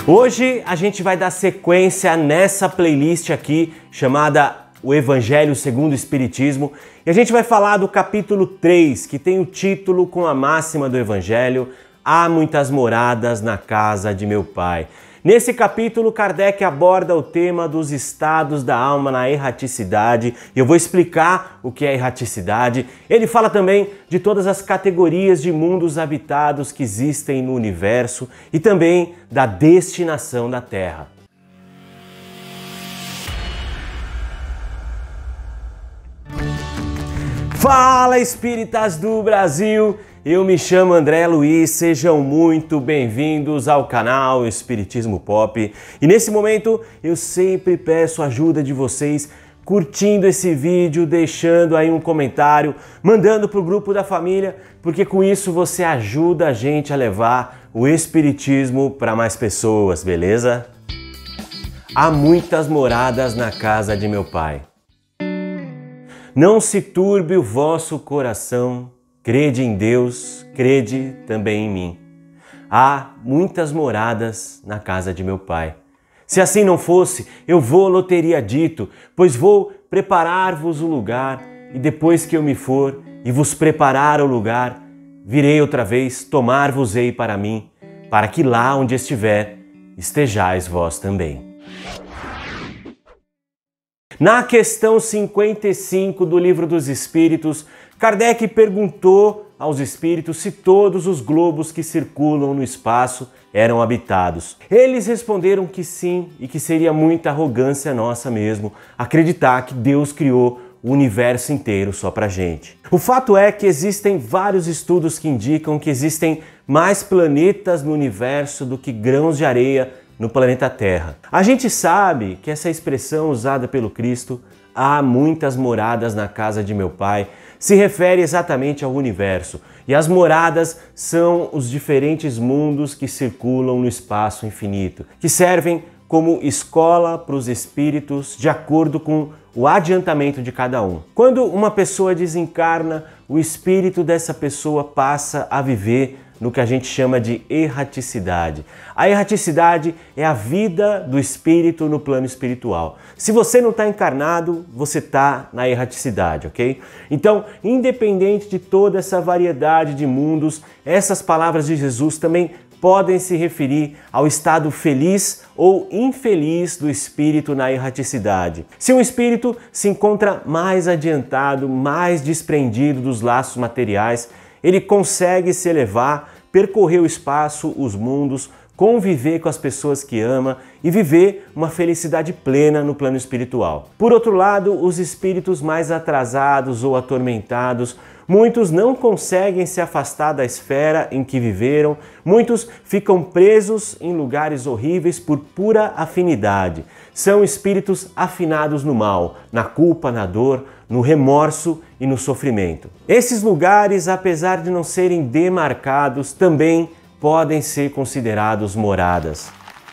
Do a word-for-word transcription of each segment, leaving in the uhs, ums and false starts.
Hoje a gente vai dar sequência nessa playlist aqui chamada O Evangelho segundo o Espiritismo e a gente vai falar do capítulo três, que tem o título com a máxima do Evangelho: Há muitas moradas na casa de meu Pai. Nesse capítulo, Kardec aborda o tema dos estados da alma na erraticidade e eu vou explicar o que é erraticidade. Ele fala também de todas as categorias de mundos habitados que existem no universo e também da destinação da Terra. Fala, espíritas do Brasil! Eu me chamo André Luiz, sejam muito bem-vindos ao canal Espiritismo Pop. E nesse momento eu sempre peço a ajuda de vocês curtindo esse vídeo, deixando aí um comentário, mandando para o grupo da família, porque com isso você ajuda a gente a levar o Espiritismo para mais pessoas, beleza? Há muitas moradas na casa de meu Pai. Não se turbe o vosso coração, crede em Deus, crede também em mim. Há muitas moradas na casa de meu Pai. Se assim não fosse, eu vou-lo teria dito, pois vou preparar-vos o lugar, e depois que eu me for e vos preparar o lugar, virei outra vez, tomar-vos-ei para mim, para que lá onde estiver, estejais vós também. Na questão cinquenta e cinco do Livro dos Espíritos, Kardec perguntou aos espíritos se todos os globos que circulam no espaço eram habitados. Eles responderam que sim e que seria muita arrogância nossa mesmo acreditar que Deus criou o universo inteiro só pra gente. O fato é que existem vários estudos que indicam que existem mais planetas no universo do que grãos de areia no planeta Terra. A gente sabe que essa expressão usada pelo Cristo, há muitas moradas na casa de meu Pai, se refere exatamente ao universo, e as moradas são os diferentes mundos que circulam no espaço infinito, que servem como escola para os espíritos de acordo com o adiantamento de cada um. Quando uma pessoa desencarna, o espírito dessa pessoa passa a viver no que a gente chama de erraticidade. A erraticidade é a vida do espírito no plano espiritual. Se você não está encarnado, você está na erraticidade, ok? Então, independente de toda essa variedade de mundos, essas palavras de Jesus também podem se referir ao estado feliz ou infeliz do espírito na erraticidade. Se um espírito se encontra mais adiantado, mais desprendido dos laços materiais, ele consegue se elevar, percorrer o espaço, os mundos, conviver com as pessoas que ama e viver uma felicidade plena no plano espiritual. Por outro lado, os espíritos mais atrasados ou atormentados, muitos não conseguem se afastar da esfera em que viveram, muitos ficam presos em lugares horríveis por pura afinidade. São espíritos afinados no mal, na culpa, na dor, no remorso e no sofrimento. Esses lugares, apesar de não serem demarcados, também podem ser considerados moradas.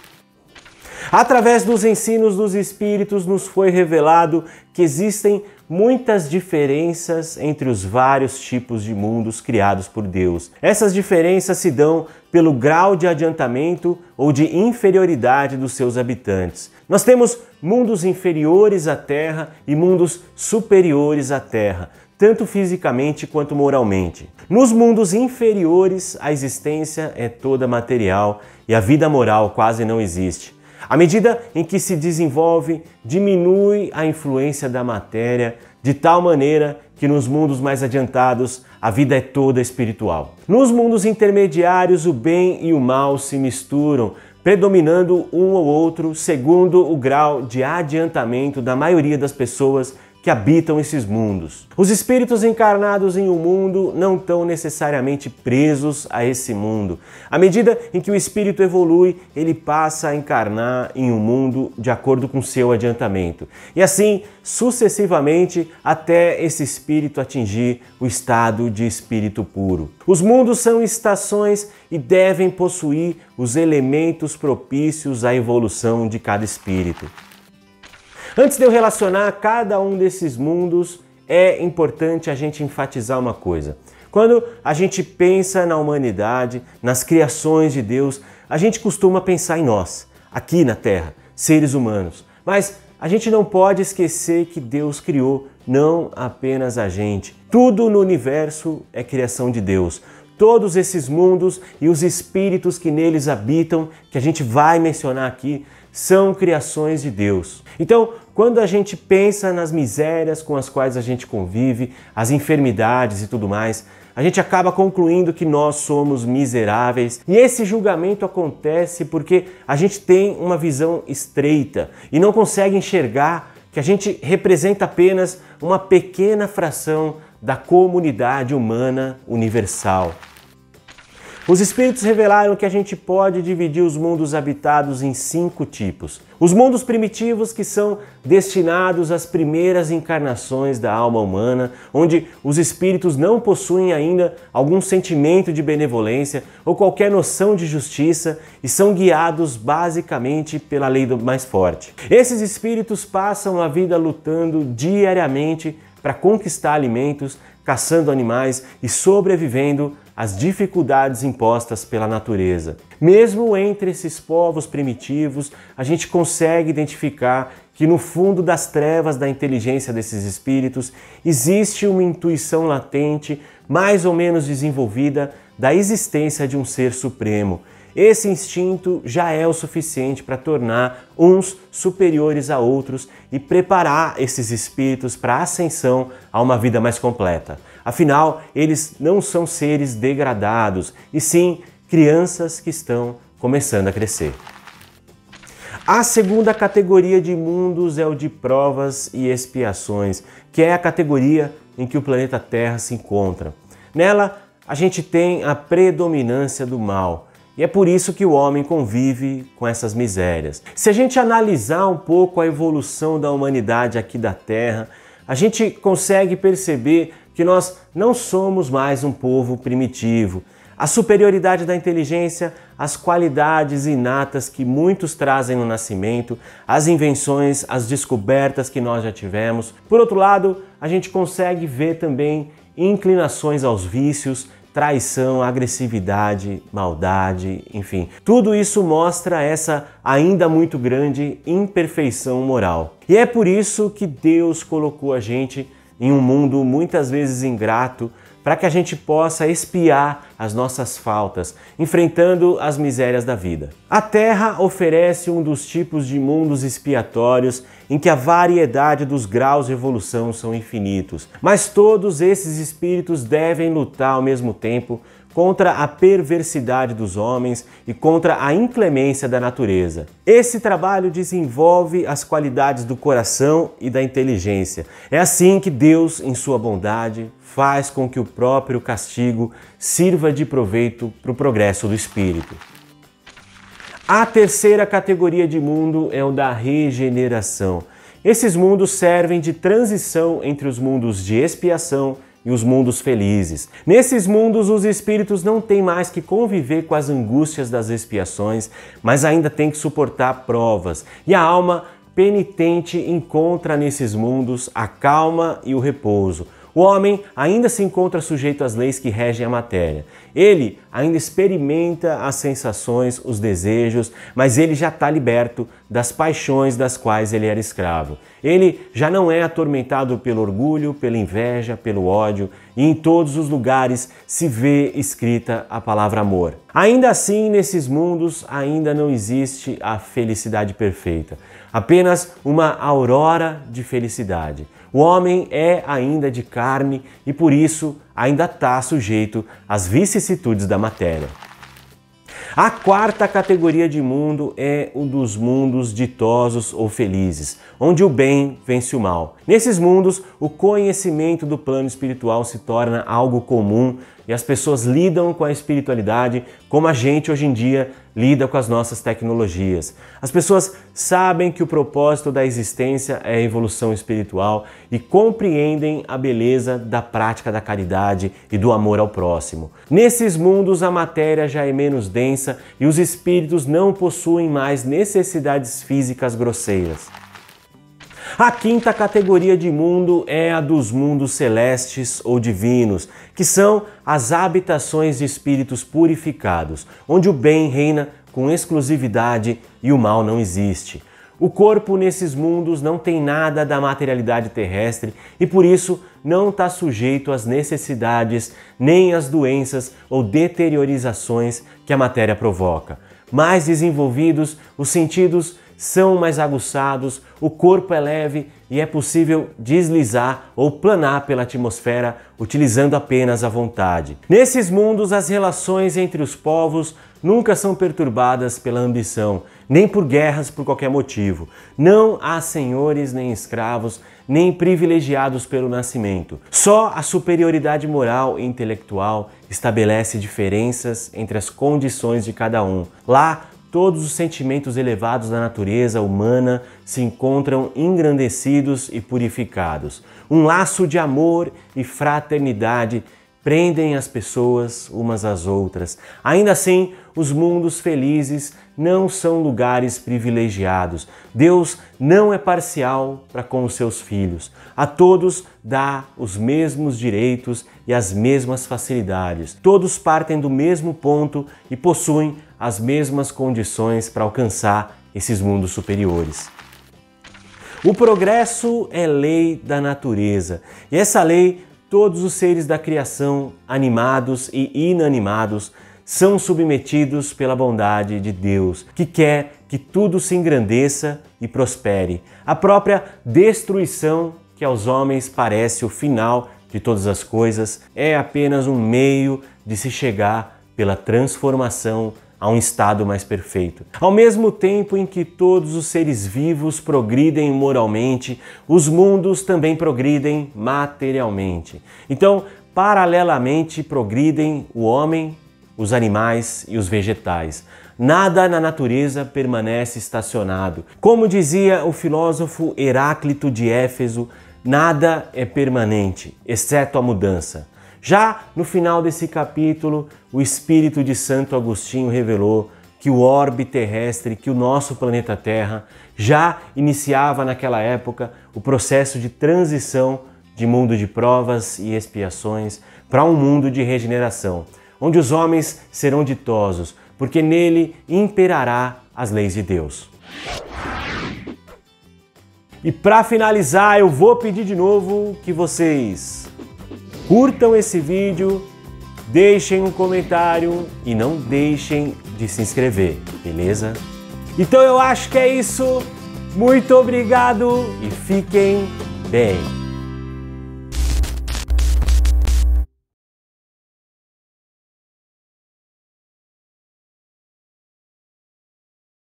Através dos ensinos dos espíritos nos foi revelado que existem muitas diferenças entre os vários tipos de mundos criados por Deus. Essas diferenças se dão pelo grau de adiantamento ou de inferioridade dos seus habitantes. Nós temos mundos inferiores à Terra e mundos superiores à Terra, tanto fisicamente quanto moralmente. Nos mundos inferiores, a existência é toda material e a vida moral quase não existe. À medida em que se desenvolve, diminui a influência da matéria de tal maneira que nos mundos mais adiantados a vida é toda espiritual. Nos mundos intermediários, o bem e o mal se misturam, predominando um ou outro segundo o grau de adiantamento da maioria das pessoas que habitam esses mundos. Os espíritos encarnados em um mundo não estão necessariamente presos a esse mundo. À medida em que o espírito evolui, ele passa a encarnar em um mundo de acordo com seu adiantamento. E assim, sucessivamente, até esse espírito atingir o estado de espírito puro. Os mundos são estações e devem possuir os elementos propícios à evolução de cada espírito. Antes de eu relacionar cada um desses mundos, é importante a gente enfatizar uma coisa. Quando a gente pensa na humanidade, nas criações de Deus, a gente costuma pensar em nós, aqui na Terra, seres humanos. Mas a gente não pode esquecer que Deus criou não apenas a gente. Tudo no universo é criação de Deus. Todos esses mundos e os espíritos que neles habitam, que a gente vai mencionar aqui, são criações de Deus. Então, quando a gente pensa nas misérias com as quais a gente convive, as enfermidades e tudo mais, a gente acaba concluindo que nós somos miseráveis. E esse julgamento acontece porque a gente tem uma visão estreita e não consegue enxergar que a gente representa apenas uma pequena fração da comunidade humana universal. Os espíritos revelaram que a gente pode dividir os mundos habitados em cinco tipos. Os mundos primitivos, que são destinados às primeiras encarnações da alma humana, onde os espíritos não possuem ainda algum sentimento de benevolência ou qualquer noção de justiça e são guiados basicamente pela lei do mais forte. Esses espíritos passam a vida lutando diariamente para conquistar alimentos, caçando animais e sobrevivendo às dificuldades impostas pela natureza. Mesmo entre esses povos primitivos, a gente consegue identificar que no fundo das trevas da inteligência desses espíritos existe uma intuição latente, mais ou menos desenvolvida, da existência de um ser supremo. Esse instinto já é o suficiente para tornar uns superiores a outros e preparar esses espíritos para a ascensão a uma vida mais completa. Afinal, eles não são seres degradados, e sim crianças que estão começando a crescer. A segunda categoria de mundos é o de provas e expiações, que é a categoria em que o planeta Terra se encontra. Nela, a gente tem a predominância do mal. E é por isso que o homem convive com essas misérias. Se a gente analisar um pouco a evolução da humanidade aqui da Terra, a gente consegue perceber que nós não somos mais um povo primitivo. A superioridade da inteligência, as qualidades inatas que muitos trazem no nascimento, as invenções, as descobertas que nós já tivemos. Por outro lado, a gente consegue ver também inclinações aos vícios, traição, agressividade, maldade, enfim. Tudo isso mostra essa ainda muito grande imperfeição moral. E é por isso que Deus colocou a gente em um mundo muitas vezes ingrato, para que a gente possa expiar as nossas faltas, enfrentando as misérias da vida. A Terra oferece um dos tipos de mundos expiatórios em que a variedade dos graus de evolução são infinitos, mas todos esses espíritos devem lutar ao mesmo tempo contra a perversidade dos homens e contra a inclemência da natureza. Esse trabalho desenvolve as qualidades do coração e da inteligência. É assim que Deus, em sua bondade, faz com que o próprio castigo sirva de proveito para o progresso do espírito. A terceira categoria de mundo é o da regeneração. Esses mundos servem de transição entre os mundos de expiação e os mundos felizes. Nesses mundos, os espíritos não têm mais que conviver com as angústias das expiações, mas ainda têm que suportar provas. E a alma penitente encontra nesses mundos a calma e o repouso. O homem ainda se encontra sujeito às leis que regem a matéria. Ele ainda experimenta as sensações, os desejos, mas ele já está liberto das paixões das quais ele era escravo. Ele já não é atormentado pelo orgulho, pela inveja, pelo ódio, e em todos os lugares se vê escrita a palavra amor. Ainda assim, nesses mundos ainda não existe a felicidade perfeita, apenas uma aurora de felicidade. O homem é ainda de carne e por isso ainda está sujeito às vicissitudes da matéria. A quarta categoria de mundo é o dos mundos ditosos ou felizes, onde o bem vence o mal. Nesses mundos, o conhecimento do plano espiritual se torna algo comum e as pessoas lidam com a espiritualidade como a gente hoje em dia lida com as nossas tecnologias. As pessoas sabem que o propósito da existência é a evolução espiritual e compreendem a beleza da prática da caridade e do amor ao próximo. Nesses mundos, a matéria já é menos densa e os espíritos não possuem mais necessidades físicas grosseiras. A quinta categoria de mundo é a dos mundos celestes ou divinos, que são as habitações de espíritos purificados, onde o bem reina com exclusividade e o mal não existe. O corpo nesses mundos não tem nada da materialidade terrestre e por isso não está sujeito às necessidades nem às doenças ou deteriorizações que a matéria provoca. Mais desenvolvidos, os sentidos são mais aguçados, o corpo é leve e é possível deslizar ou planar pela atmosfera utilizando apenas a vontade. Nesses mundos, as relações entre os povos nunca são perturbadas pela ambição, nem por guerras por qualquer motivo. Não há senhores nem escravos, nem privilegiados pelo nascimento. Só a superioridade moral e intelectual estabelece diferenças entre as condições de cada um. Lá, todos os sentimentos elevados da natureza humana se encontram engrandecidos e purificados. Um laço de amor e fraternidade prendem as pessoas umas às outras. Ainda assim, os mundos felizes não são lugares privilegiados. Deus não é parcial para com os seus filhos. A todos dá os mesmos direitos e as mesmas facilidades. Todos partem do mesmo ponto e possuem as mesmas condições para alcançar esses mundos superiores. O progresso é lei da natureza, e essa lei todos os seres da criação, animados e inanimados, são submetidos pela bondade de Deus, que quer que tudo se engrandeça e prospere. A própria destruição, que aos homens parece o final de todas as coisas, é apenas um meio de se chegar pela transformação a um estado mais perfeito. Ao mesmo tempo em que todos os seres vivos progridem moralmente, os mundos também progridem materialmente. Então, paralelamente progridem o homem, os animais e os vegetais. Nada na natureza permanece estacionado. Como dizia o filósofo Heráclito de Éfeso, nada é permanente, exceto a mudança. Já no final desse capítulo, o Espírito de Santo Agostinho revelou que o orbe terrestre, que o nosso planeta Terra, já iniciava naquela época o processo de transição de mundo de provas e expiações para um mundo de regeneração, onde os homens serão ditosos, porque nele imperará as leis de Deus. E para finalizar, eu vou pedir de novo que vocês curtam esse vídeo, deixem um comentário e não deixem de se inscrever, beleza? Então eu acho que é isso. Muito obrigado e fiquem bem.